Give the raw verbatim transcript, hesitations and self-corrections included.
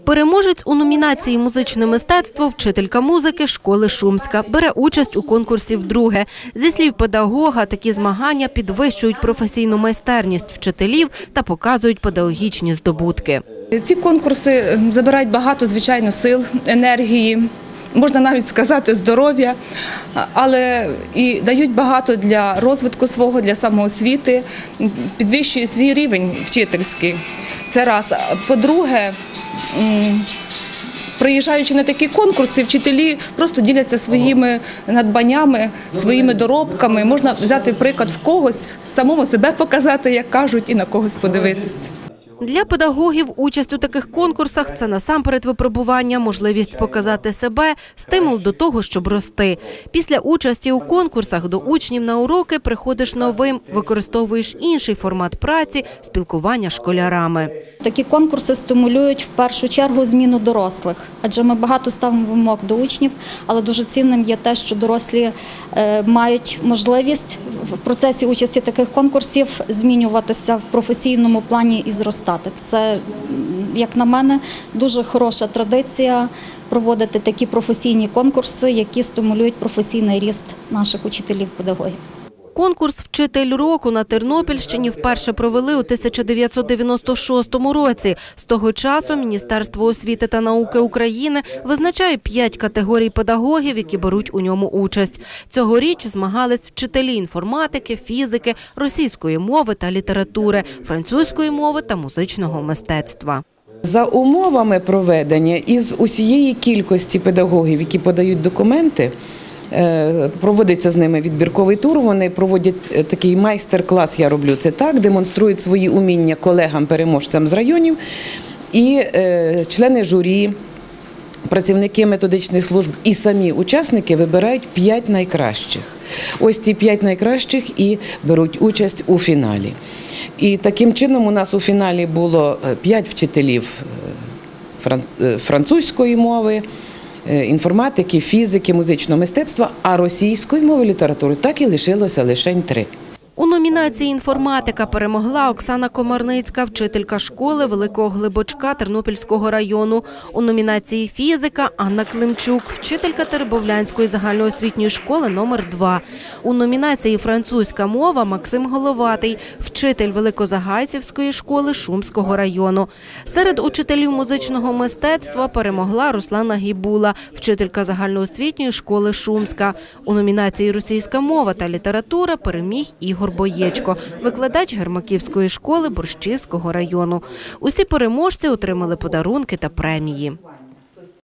Переможець у номінації «Музичне мистецтво» вчителька музики школи Шумська. Бере участь у конкурсі вдруге. Зі слів педагога, такі змагання підвищують професійну майстерність вчителів та показують педагогічні здобутки. Ці конкурси забирають багато, звичайно, сил, енергії, можна навіть сказати здоров'я, але і дають багато для розвитку свого, для самоосвіти, підвищують свій рівень вчительський. Це раз. По-друге, приїжджаючи на такі конкурси, вчителі просто діляться своїми надбаннями, своїми доробками. Можна взяти приклад в когось, самому себе показати, як кажуть, і на когось подивитися. Для педагогів участь у таких конкурсах – це насамперед випробування, можливість показати себе, стимул до того, щоб рости. Після участі у конкурсах до учнів на уроки приходиш новим, використовуєш інший формат праці, спілкування з школярами. Такі конкурси стимулюють в першу чергу зміну дорослих, адже ми багато ставимо вимог до учнів, але дуже цінним є те, що дорослі мають можливість в процесі участі таких конкурсів змінюватися в професійному плані і зростати. Це, як на мене, дуже хороша традиція проводити такі професійні конкурси, які стимулюють професійний ріст наших учителів-педагогів. Конкурс «Вчитель року» на Тернопільщині вперше провели у тисяча дев'ятсот дев'яносто шостому році. З того часу Міністерство освіти та науки України визначає п'ять категорій педагогів, які беруть у ньому участь. Цьогоріч змагались вчителі інформатики, фізики, російської мови та літератури, французької мови та музичного мистецтва. За умовами проведення із усієї кількості педагогів, які подають документи, проводиться з ними відбірковий тур, вони проводять такий майстер-клас, я роблю це так, демонструють свої уміння колегам-переможцям з районів і члени журі, працівники методичних служб і самі учасники вибирають п'ять найкращих. Ось ці п'ять найкращих і беруть участь у фіналі. І таким чином у нас у фіналі було п'ять вчителів французької мови, інформатики, фізики, музичного мистецтва, а російської мови, літератури так і лишилося лише три. У номінації «Інформатика» перемогла Оксана Комарницька, вчителька школи Великого Глибочка Тернопільського району. У номінації «Фізика» Анна Климчук, вчителька Теребовлянської загальноосвітньої школи номер два. У номінації «Французька мова» Максим Головатий, вчитель Великозагайцівської школи Шумського району. Серед учителів музичного мистецтва перемогла Руслана Гібула, вчителька загальноосвітньої школи Шумська. У номінації «Російська мова та література» переміг Ігор Боєчко, викладач Гермаківської школи Борщівського району. Усі переможці отримали подарунки та премії.